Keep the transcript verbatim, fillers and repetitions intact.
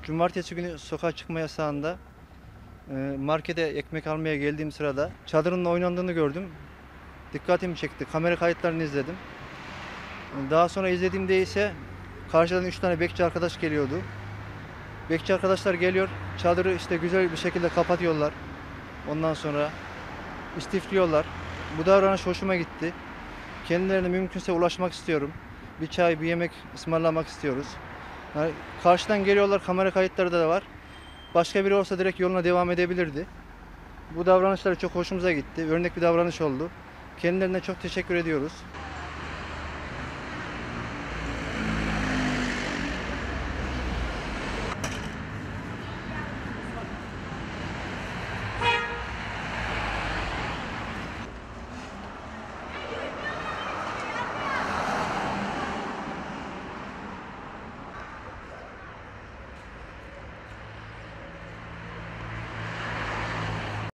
Cumartesi günü sokağa çıkma yasağında e, markete ekmek almaya geldiğim sırada çadırın oynandığını gördüm. Dikkatimi çekti. Kamera kayıtlarını izledim. Daha sonra izlediğimde ise karşıdan üç tane bekçi arkadaş geliyordu. Bekçi arkadaşlar geliyor, çadırı işte güzel bir şekilde kapatıyorlar. Ondan sonra istifliyorlar. Bu davranış hoşuma gitti. Kendilerine mümkünse ulaşmak istiyorum. Bir çay, bir yemek ısmarlamak istiyoruz. Yani karşıdan geliyorlar, kamera kayıtları da var. Başka biri olsa direkt yoluna devam edebilirdi. Bu davranışları çok hoşumuza gitti. Örnek bir davranış oldu. Kendilerine çok teşekkür ediyoruz.